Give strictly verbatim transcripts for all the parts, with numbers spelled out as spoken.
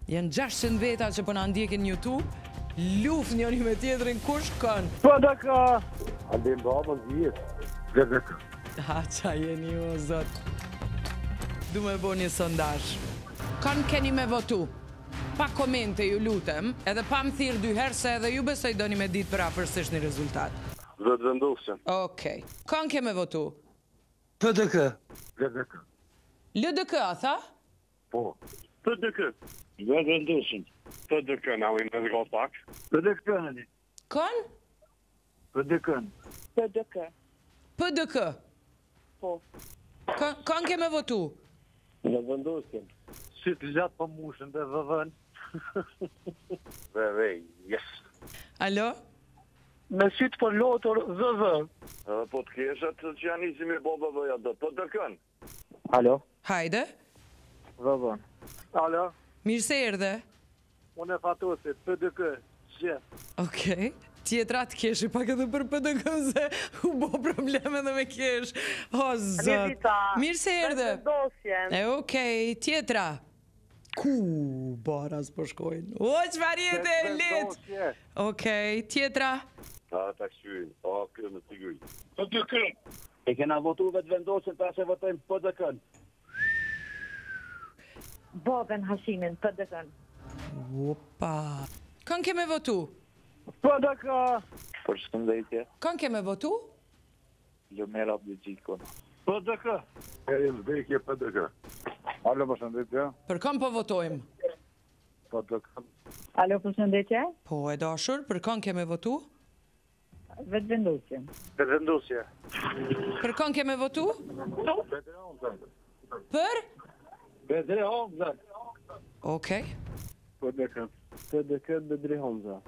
Janë gjashtë veta që po na ndjekin në YouTube. Luft njëri me tjetrin kush kanë. Po da ka. Albin babën zhjet. Gëzëk. Ha, qa jeni ju, o zot. Du me bo një sondazh. Kanë keni me votu. Pa komente ju lutem, edhe pa më thirë dy herë se edhe ju besoj doni me ditë për afërsisht një rezultat. Vetë vendosjen. Okej. Kanë ke me votu? P D K. Gëzëk. L D K, a tha? Po. P D K. Vetë vendosjen. P D K na unë në rrugë pak. P D K ani. Kanë? P D K. P D K. P D K. Po. Kanë ke me votu? Vetë vendosjen. Si të gjatë për mushën dhe vëvën. Dhe dhe, yes. Alo? Me sytë për lotur vëvën. Po të keshat që janë isi me bo vëvëja dhe, po të kënë. Alo? Hajde? Vëvën. Alo? Mirë se erdhe. Unë e fatosit, P D K, që. Okej. Tjetra të keshi pak edhe për P D K se u bo probleme dhe me kesh. O, zot. Mirë se erdhe. E, okej, tjetra. Ku baras po shkojnë? O, qëfar jetë e lit? Okej, tjetra. Ta, ta këshyri. O, kërë në sigurin. P D K. E kena votu vetë vendosin ta se votojmë P D K. Babën Hashimin, P D K. Opa. Kanë ke me votu? P D K. Për shëndetje, Kanë ke me votu? Lumera Bljgjikon. P D K. E në vdekje P D K. Alo, përshëndetje. Për kam po votojmë? P D K. Alo, përshëndetje? Po, e dashur, për kanë ke me votu? Vetë vendosje. Vetë vendosje. Për kanë ke me votu? Bedre Hamzat. Për? Bedre Hamzat. Okej. P D K. P D K Bedre Hamzat.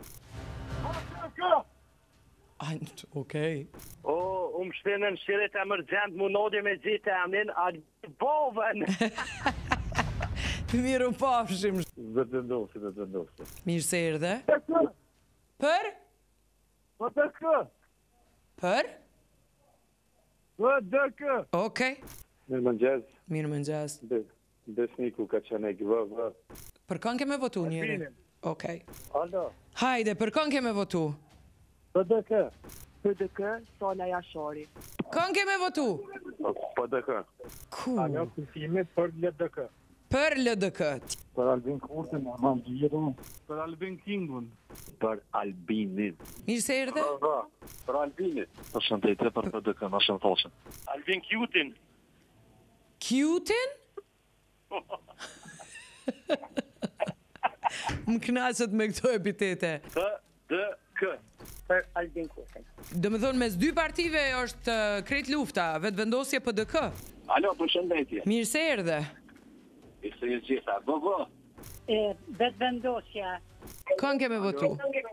Okej. O, umë shtenën shiret e mërgjend, mu nodje me gjithë e amin, a bovën. Miru pafshim. Vetë vendosje, vetë vendosje. Mirë se erdhe. Për? P D K. Për? P D K. Okej. Mirë mëngjes. Mirë mëngjes. Besniku ka qenek, vë, vë. Për kanë ke me votu njëri? Okej. Alo. Hajde, për kanë ke me votu? P D K. P D K, Sola Jashori. Kanë ke me votu? P D K. Ku? Alo, kërkimi për L D K. Për L D K. Për Albin Kurtin, ma më gjithë. Për Albin Kingun. Për Albinin. Mirë se erdhe? Për Albinit. Për shëndetje për P D K, në shënë thosin. Albin Kjutin. Kjutin? Më knaqët me këto epitete. P D K. Për Albin Kurtin. Do me thonë, mes dy partive është uh, krejt lufta, vetë vendosje P D K. Alo, për shëndetje. Mirë se erdhe. I se një gjitha, vë, vë. E, vetë vendosje. Kanë ke me votu?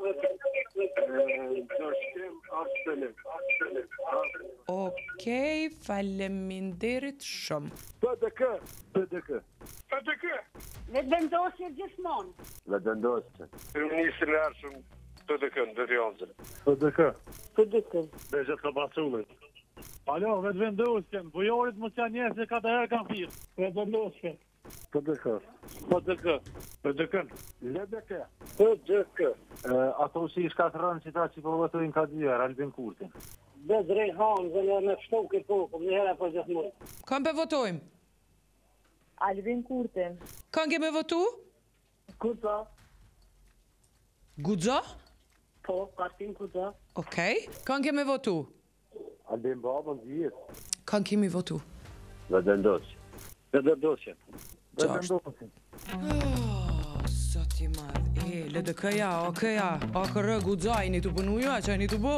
Okej, faleminderit shumë. P D K. P D K. P D K. Vetë vendosje gjithmonë. Vetë vendosje. Ministri Arshëm P D K, në Rionzën. P D K. P D K. Bejet të basullit. Alo, vetë vendosjen. Bujorit më që njerë se ka të herë kanë firë. Vetë vendosjen. P D K. P D K. P D K. L D K. P D K. Ato si i shkatërën që ta që po votojnë ka dyjar, Albin Kurtin. Bedre Hamzën e me pështu këtë kokëm, një herë për gjithmonë. Kanë pe votojmë? Albin Kurtin. Kanë ke me votu? Kuta. Guxo? Po, Kastim Kuta. Okej. Kanë ke me votu? Albin babën zhjet. Kanë kemi votu? Vetë vendosje. Vetë vendosje. Vetë Gjashtë. vendosje. Oh, sot i madh. E, L D K-ja, O K-ja, O K R, Guxo, i një të punu ju, a që i një të bo?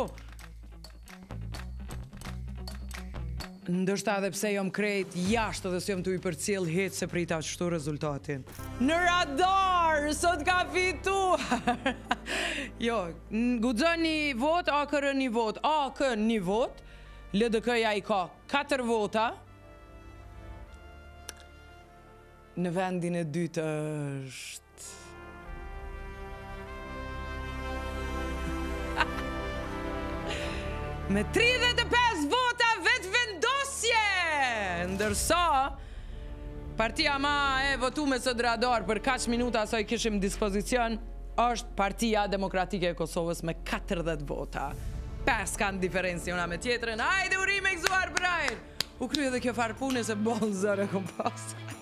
Ndërshta edhe pse jom krejt jashtë dhe s'jom të i për cilë hitë se prita qështu rezultatin. Në radar, sot ka fituar! Jo, Guxo një vot, O K R një vot, O K një vot, L D K-ja i ka katër vota. Në vendin e dytë është... Me tridhjetë e pesë vota vetë vendosje! Ndërsa, Partia ma e votume së drador për kaq minuta sa i kishim dispozicion është Partia Demokratike e Kosovës me katërdhjetë vota. Pesë kanë diferencë njëna me tjetrën. Hajde urime gëzuar brajr! U krye dhe kjo farë pune se bolë zërë e kom pasë.